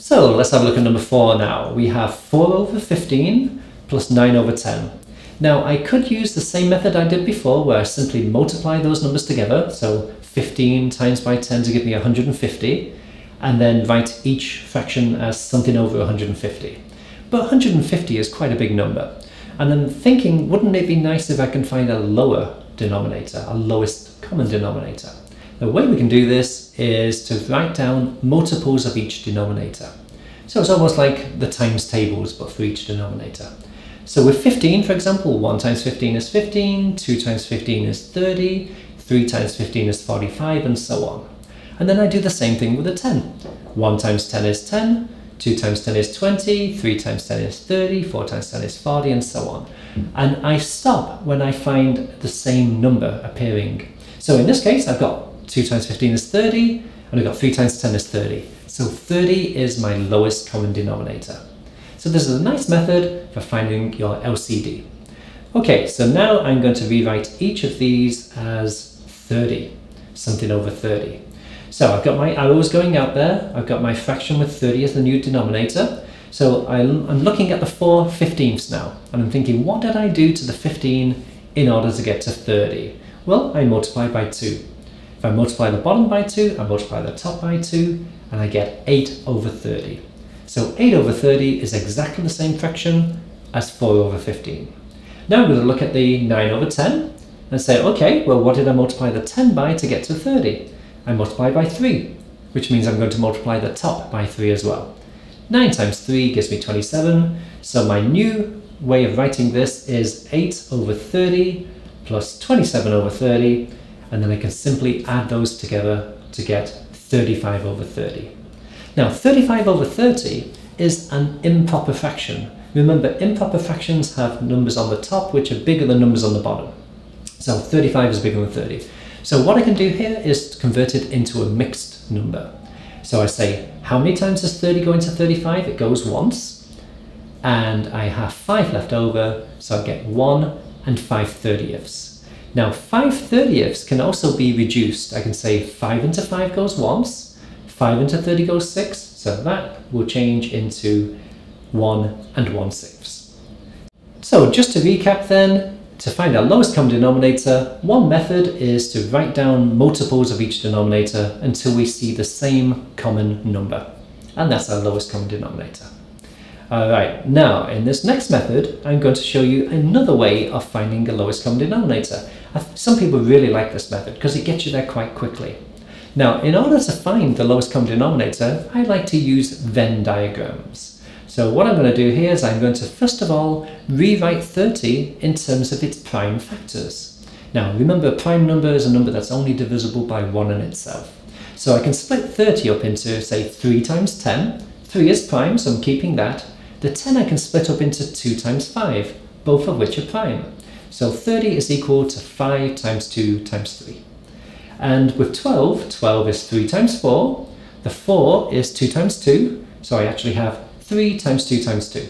So let's have a look at number 4 now. We have 4 over 15 plus 9 over 10. Now I could use the same method I did before where I simply multiply those numbers together. So 15 times by 10 to give me 150, and then write each fraction as something over 150. But 150 is quite a big number. And I'm thinking, wouldn't it be nice if I can find a lower denominator, a lowest common denominator? The way we can do this is to write down multiples of each denominator. So it's almost like the times tables, but for each denominator. So with 15, for example, 1 times 15 is 15, 2 times 15 is 30, 3 times 15 is 45, and so on. And then I do the same thing with a 10. 1 times 10 is 10, 2 times 10 is 20, 3 times 10 is 30, 4 times 10 is 40, and so on. And I stop when I find the same number appearing. So in this case, I've got 2 times 15 is 30, and I've got 3 times 10 is 30. So 30 is my lowest common denominator. So this is a nice method for finding your LCD. Okay, so now I'm going to rewrite each of these as 30, something over 30. So I've got my arrows going out there, I've got my fraction with 30 as the new denominator. So I'm looking at the 4 15ths now, and I'm thinking, what did I do to the 15 in order to get to 30? Well, I multiply by 2. If I multiply the bottom by 2, I multiply the top by 2, and I get 8 over 30. So 8 over 30 is exactly the same fraction as 4 over 15. Now I'm going to look at the 9 over 10 and say, okay, well, what did I multiply the 10 by to get to 30? I multiply by 3, which means I'm going to multiply the top by 3 as well. 9 times 3 gives me 27, so my new way of writing this is 8 over 30 plus 27 over 30, and then I can simply add those together to get 35 over 30. Now 35 over 30 is an improper fraction. Remember, improper fractions have numbers on the top which are bigger than numbers on the bottom. So 35 is bigger than 30. So what I can do here is convert it into a mixed number. So I say, how many times does 30 go into 35? It goes once. And I have 5 left over, so I get 1 and 5/30ths. Now 5/30ths can also be reduced. I can say 5 into 5 goes once, 5 into 30 goes 6, so that will change into 1 and 1/6. So just to recap then, to find our lowest common denominator, one method is to write down multiples of each denominator until we see the same common number. And that's our lowest common denominator. Alright, now in this next method, I'm going to show you another way of finding the lowest common denominator. Some people really like this method because it gets you there quite quickly. Now, in order to find the lowest common denominator, I like to use Venn diagrams. So what I'm going to do here is I'm going to first of all rewrite 30 in terms of its prime factors. Now remember, a prime number is a number that's only divisible by 1 in itself. So I can split 30 up into, say, 3 times 10. 3 is prime, so I'm keeping that. The 10 I can split up into 2 times 5, both of which are prime. So 30 is equal to 5 times 2 times 3. And with 12, 12 is 3 times 4. The 4 is 2 times 2, so I actually have 3 times 2 times 2.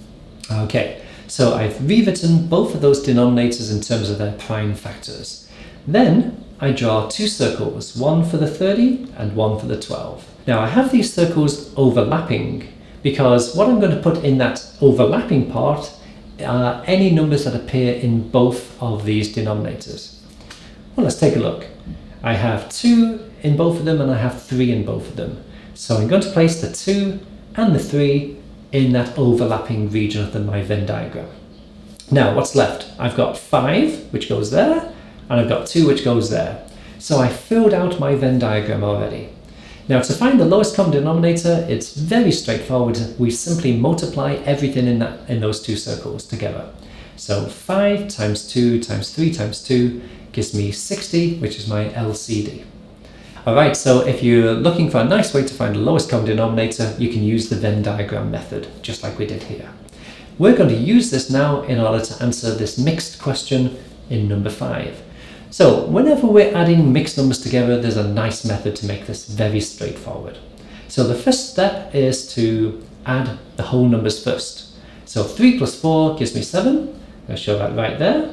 Okay, so I've rewritten both of those denominators in terms of their prime factors. Then I draw 2 circles, one for the 30 and one for the 12. Now I have these circles overlapping because what I'm going to put in that overlapping part are any numbers that appear in both of these denominators. Well, let's take a look. I have 2 in both of them and I have 3 in both of them. So I'm going to place the 2 and the 3 in that overlapping region of my Venn diagram. Now what's left? I've got 5 which goes there and I've got 2 which goes there. So I filled out my Venn diagram already. Now to find the lowest common denominator, it's very straightforward. We simply multiply everything in those 2 circles together. So 5 times 2 times 3 times 2 gives me 60, which is my LCD. Alright, so if you're looking for a nice way to find the lowest common denominator, you can use the Venn diagram method, just like we did here. We're going to use this now in order to answer this mixed question in number 5. So whenever we're adding mixed numbers together, there's a nice method to make this very straightforward. So the first step is to add the whole numbers first. So 3 plus 4 gives me 7. I'll show that right there.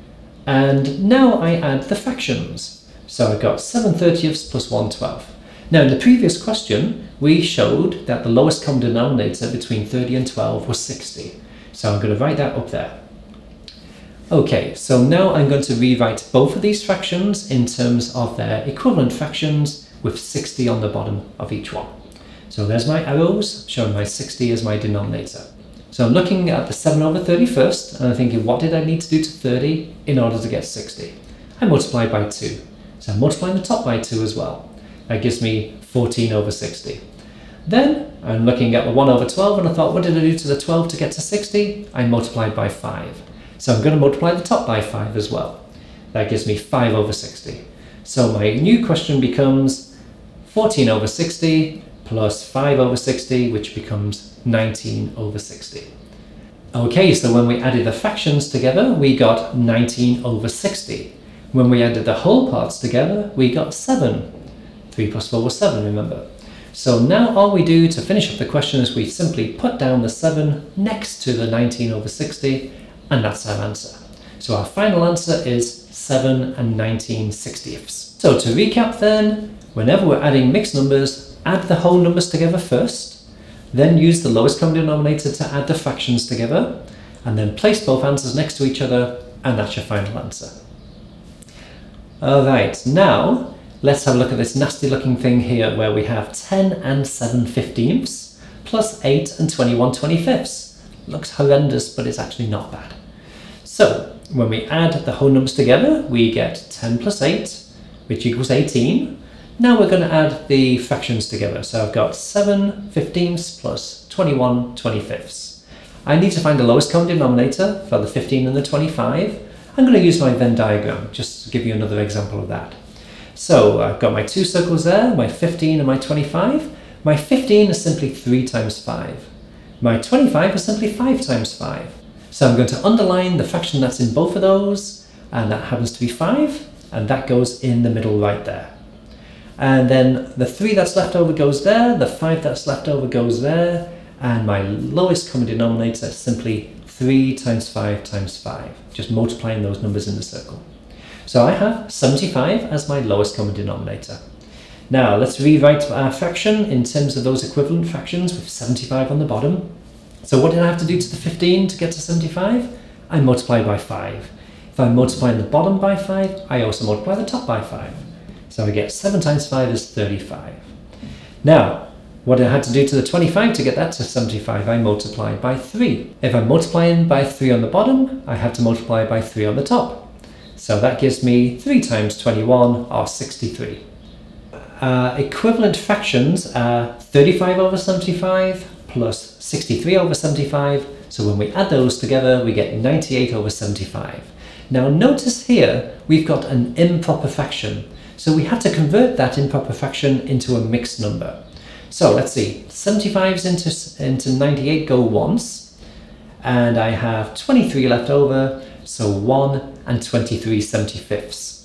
And now I add the fractions. So I've got 7/30ths plus 1/12. Now in the previous question, we showed that the lowest common denominator between 30 and 12 was 60. So I'm going to write that up there. Okay, so now I'm going to rewrite both of these fractions in terms of their equivalent fractions with 60 on the bottom of each one. So there's my arrows showing my 60 as my denominator. So I'm looking at the 7 over 30 first, and I'm thinking, what did I need to do to 30 in order to get 60? I multiplied by 2. So I'm multiplying the top by 2 as well. That gives me 14 over 60. Then I'm looking at the 1 over 12, and I thought, what did I do to the 12 to get to 60? I multiplied by 5. So I'm going to multiply the top by 5 as well. That gives me 5 over 60. So my new question becomes 14 over 60 plus 5 over 60, which becomes 19 over 60. Okay, so when we added the fractions together, we got 19 over 60. When we added the whole parts together, we got 7. 3 plus 4 was 7, remember? So now all we do to finish up the question is we simply put down the 7 next to the 19 over 60, and that's our answer. So our final answer is 7 and 19/60ths. So to recap then, whenever we're adding mixed numbers, add the whole numbers together first, then use the lowest common denominator to add the fractions together, and then place both answers next to each other, and that's your final answer. Alright, now let's have a look at this nasty looking thing here where we have 10 and 7/15ths plus 8 and 21/25ths. Looks horrendous, but it's actually not bad. So when we add the whole numbers together, we get 10 plus 8, which equals 18. Now we're going to add the fractions together. So I've got 7/15ths plus 21/25ths. I need to find the lowest common denominator for the 15 and the 25. I'm going to use my Venn diagram, just to give you another example of that. So I've got my two circles there, my 15 and my 25. My 15 is simply 3 times 5. My 25 is simply 5 times 5. So I'm going to underline the fraction that's in both of those, and that happens to be 5, and that goes in the middle right there. And then the 3 that's left over goes there, the 5 that's left over goes there, and my lowest common denominator is simply 3 times 5 times 5, just multiplying those numbers in the circle. So I have 75 as my lowest common denominator. Now let's rewrite our fraction in terms of those equivalent fractions with 75 on the bottom. So what did I have to do to the 15 to get to 75? I multiply by 5. If I multiply the bottom by 5, I also multiply the top by 5. So I get 7 times 5 is 35. Now, what I had to do to the 25 to get that to 75, I multiplied by 3. If I'm multiplying by 3 on the bottom, I have to multiply by 3 on the top. So that gives me 3 times 21, or 63. Equivalent fractions are 35 over 75 plus 63 over 75. So when we add those together, we get 98 over 75. Now notice here, we've got an improper fraction. So we have to convert that improper fraction into a mixed number. So let's see, 75s into 98 go once, and I have 23 left over, so 1 and 23/75ths.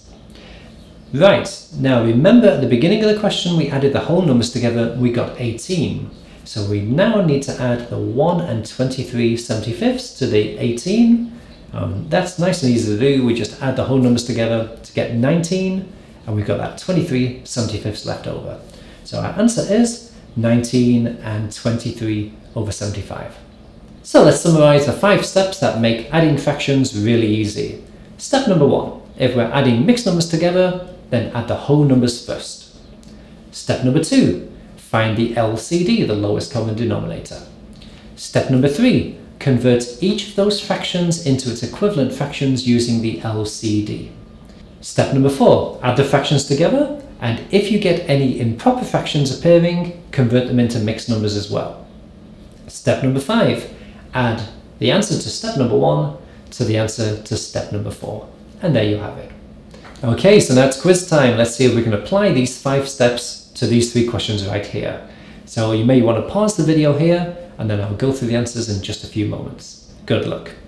Right, now remember at the beginning of the question we added the whole numbers together, we got 18. So we now need to add the 1 and 23/75ths to the 18. That's nice and easy to do, we just add the whole numbers together to get 19, and we've got that 23/75ths left over. So our answer is 19 and 23 over 75. So let's summarize the 5 steps that make adding fractions really easy. Step number 1, if we're adding mixed numbers together, then add the whole numbers first. Step number 2, find the LCD, the lowest common denominator. Step number 3, convert each of those fractions into its equivalent fractions using the LCD. Step number 4, add the fractions together, and if you get any improper fractions appearing, convert them into mixed numbers as well. Step number 5, add the answer to step number 1 to the answer to step number 4. And there you have it. Okay, so now it's quiz time. Let's see if we can apply these 5 steps to these 3 questions right here. So you may want to pause the video here, and then I'll go through the answers in just a few moments. Good luck.